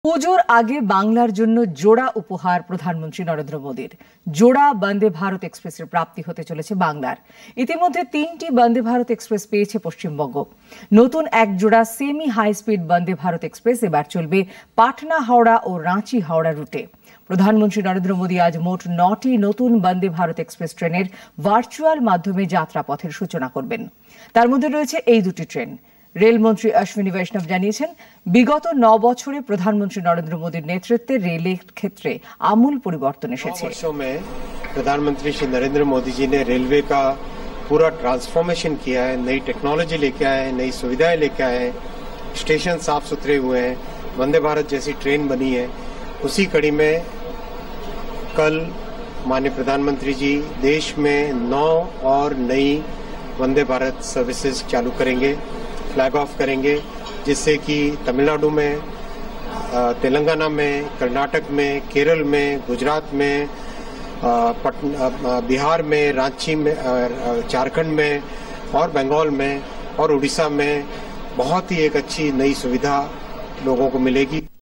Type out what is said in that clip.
পুজোর আগে বাংলার জন্য জোড়া উপহার প্রধানমন্ত্রী নরেন্দ্র মোদীর। জোড়া বন্দে ভারত এক্সপ্রেসের প্রাপ্তি হতে চলেছে বাংলার। ইতিমধ্যে 3টি বন্দে ভারত এক্সপ্রেস পেয়েছে পশ্চিমবঙ্গ। নতুন এক জোড়া semi high speed Vande Bharat express এবার চলবে পাটনা হাওড়া ও রাঁচি হাওড়া রুটে। প্রধানমন্ত্রী নরেন্দ্র মোদী আজ মোট 9টি নতুন বন্দে ভারত এক্সপ্রেস ট্রেনের ভার্চুয়াল মাধ্যমে যাত্রাপথের সূচনা করবেন। তার মধ্যে রয়েছে এই দুটি ট্রেন। রেলমন্ত্রী অশ্বিনী বৈষ্ণব জানিয়েছেন, বিগত 9 বছরে প্রধানমন্ত্রী নরেন্দ্র মোদীর নেতৃত্বে রেলের ক্ষেত্রে আমূল পরিবর্তन এসেছে। वर्षों में प्रधानमंत्री श्री नरेंद्र मोदी जी ने रेलवे का पूरा ट्रांसफॉर्मेशन किया है। नई टेक्नोलॉजी लेके आए हैं, नई सुविधाएं लेके आए हैं, स्टेशन साफ सुथरे हुए हैं, वंदे भारत जैसी ट्रेन बनी है। उसी कड़ी में कल माननीय प्रधानमंत्री जी देश में 9 और नई वंदे भारत सर्विसेज चालू करेंगे, फ्लैग ऑफ करेंगे, जिससे कि तमिलनाडु में, तेलंगाना में, कर्नाटक में, केरल में, गुजरात में, बिहार में, रांची में, झारखंड में और बंगाल में और उड़ीसा में बहुत ही एक अच्छी नई सुविधा लोगों को मिलेगी।